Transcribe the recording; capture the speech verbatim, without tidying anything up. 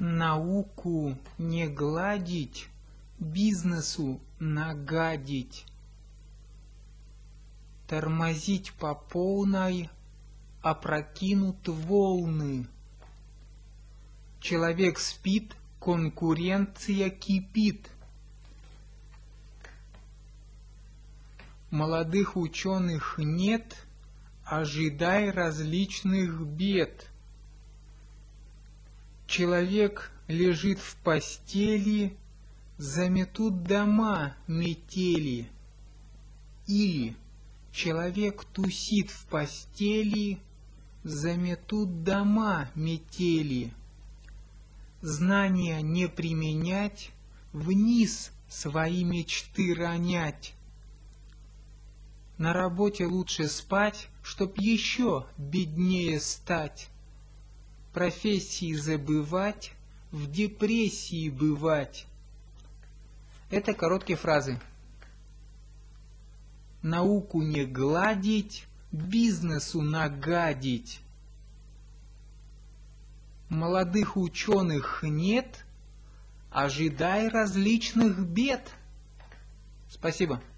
Науку не гладить, бизнесу нагадить. Тормозить по полной, опрокинут волны. Человек спит, конкуренция кипит. Молодых ученых нет, ожидай различных бед. Человек лежит в постели, заметут дома метели. Или человек тусит в постели, заметут дома метели. Знания не применять, вниз свои мечты ронять. На работе лучше спать, чтоб еще беднее стать. Профессии забывать, в депрессии бывать. Это короткие фразы. Науку не гладить, бизнесу нагадить. Молодых ученых нет, ожидай различных бед. Спасибо.